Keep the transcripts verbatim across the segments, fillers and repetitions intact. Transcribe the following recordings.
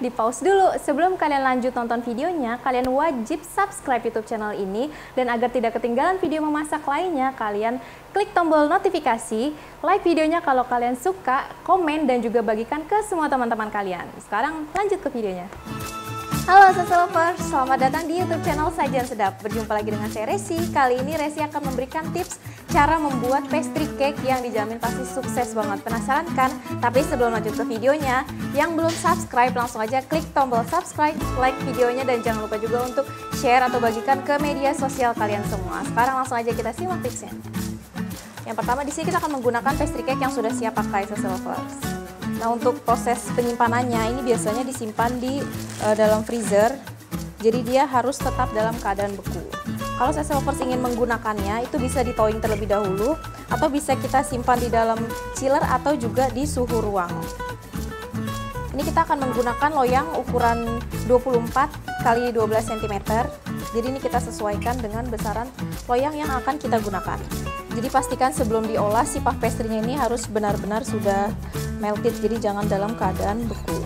di pause dulu. Sebelum kalian lanjut nonton videonya, kalian wajib subscribe YouTube channel ini. Dan agar tidak ketinggalan video memasak lainnya, kalian klik tombol notifikasi, like videonya kalau kalian suka, komen, dan juga bagikan ke semua teman-teman kalian. Sekarang lanjut ke videonya. Halo Sassy Lovers, selamat datang di YouTube channel Sajian Sedap. Berjumpa lagi dengan saya Resi. Kali ini Resi akan memberikan tips cara membuat pastry cake yang dijamin pasti sukses banget. Penasaran kan? Tapi sebelum lanjut ke videonya, yang belum subscribe langsung aja klik tombol subscribe, like videonya, dan jangan lupa juga untuk share atau bagikan ke media sosial kalian semua. Sekarang langsung aja kita simak tipsnya. Yang pertama, di sini kita akan menggunakan pastry cake yang sudah siap pakai Sassy Lovers. Nah, untuk proses penyimpanannya ini biasanya disimpan di uh, dalam freezer, jadi dia harus tetap dalam keadaan beku. Kalau Sassy Lovers ingin menggunakannya, itu bisa di thawing terlebih dahulu, atau bisa kita simpan di dalam chiller atau juga di suhu ruang. Ini kita akan menggunakan loyang ukuran dua puluh empat kali dua belas sentimeter, jadi ini kita sesuaikan dengan besaran loyang yang akan kita gunakan. Jadi pastikan sebelum diolah si puff pastry-nya ini harus benar-benar sudah melted, jadi jangan dalam keadaan beku.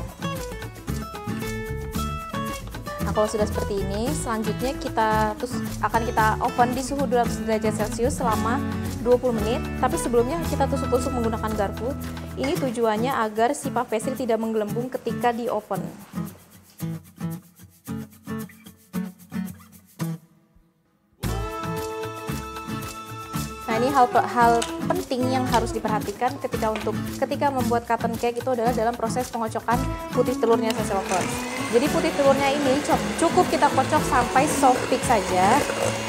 Nah, kalau sudah seperti ini, selanjutnya kita terus akan kita oven di suhu dua ratus derajat celcius selama dua puluh menit. Tapi sebelumnya kita tusuk-tusuk menggunakan garpu. Ini tujuannya agar si puff pastry tidak menggelembung ketika di oven. Nah, ini hal hal penting yang harus diperhatikan ketika untuk ketika membuat cotton cake itu adalah dalam proses pengocokan putih telurnya Sassy Lovers. Jadi putih telurnya ini cukup kita kocok sampai soft peak saja.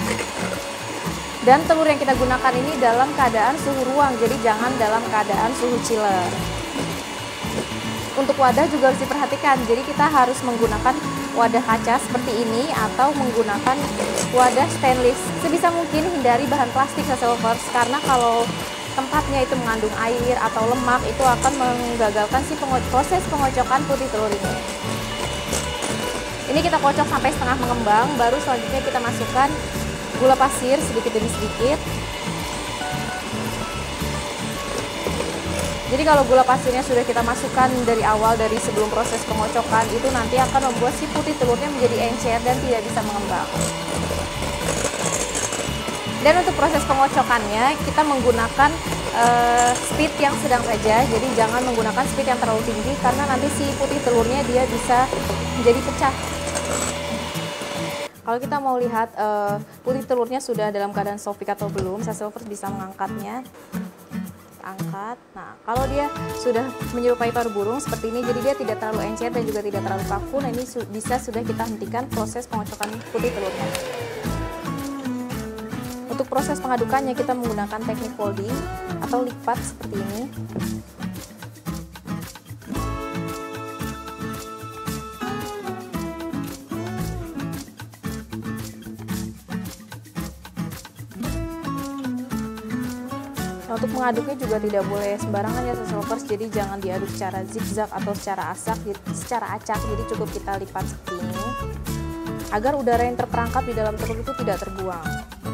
Dan telur yang kita gunakan ini dalam keadaan suhu ruang, jadi jangan dalam keadaan suhu chiller. Untuk wadah juga harus diperhatikan, jadi kita harus menggunakan wadah kaca seperti ini atau menggunakan wadah stainless. Sebisa mungkin hindari bahan plastik Sassy Lovers, karena kalau tempatnya itu mengandung air atau lemak, itu akan menggagalkan si pengo proses pengocokan putih telur ini. Ini kita kocok sampai setengah mengembang, baru selanjutnya kita masukkan gula pasir sedikit demi sedikit. Jadi kalau gula pasirnya sudah kita masukkan dari awal, dari sebelum proses pengocokan, itu nanti akan membuat si putih telurnya menjadi encer dan tidak bisa mengembang. Dan untuk proses pengocokannya, kita menggunakan uh, speed yang sedang saja, jadi jangan menggunakan speed yang terlalu tinggi, karena nanti si putih telurnya dia bisa menjadi pecah. Kalau kita mau lihat uh, putih telurnya sudah dalam keadaan soft peak atau belum, Sassy Lovers bisa mengangkatnya. Angkat. Nah, kalau dia sudah menyerupai paru burung seperti ini, jadi dia tidak terlalu encer dan juga tidak terlalu kaku. Nah, ini su bisa sudah kita hentikan proses pengocokan putih telurnya. Untuk proses pengadukannya kita menggunakan teknik folding atau lipat seperti ini. Untuk mengaduknya juga tidak boleh sembarangan ya Sassy Lovers, jadi jangan diaduk secara zigzag atau secara asak, secara acak, jadi cukup kita lipat seperti ini agar udara yang terperangkap di dalam telur itu tidak terbuang.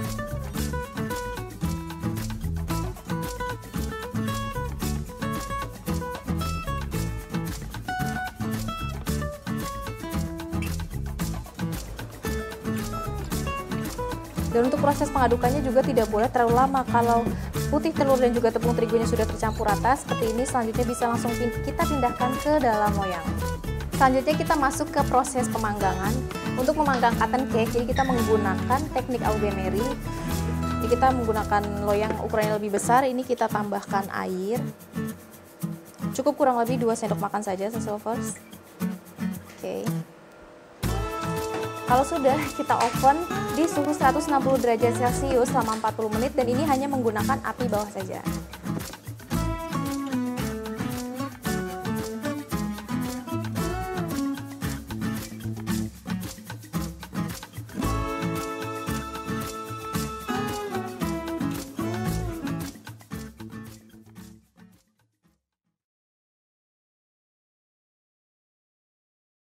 Dan untuk proses pengadukannya juga tidak boleh terlalu lama. Kalau putih telur dan juga tepung terigunya sudah tercampur rata seperti ini, selanjutnya bisa langsung kita pindahkan ke dalam loyang. Selanjutnya kita masuk ke proses pemanggangan. Untuk memanggang cotton cake, jadi kita menggunakan teknik Aubeneri. Jadi kita menggunakan loyang ukurannya lebih besar, ini kita tambahkan air. Cukup kurang lebih dua sendok makan saja Sassy Lovers. Oke. Kalau sudah, kita oven di suhu seratus enam puluh derajat celcius selama empat puluh menit, dan ini hanya menggunakan api bawah saja.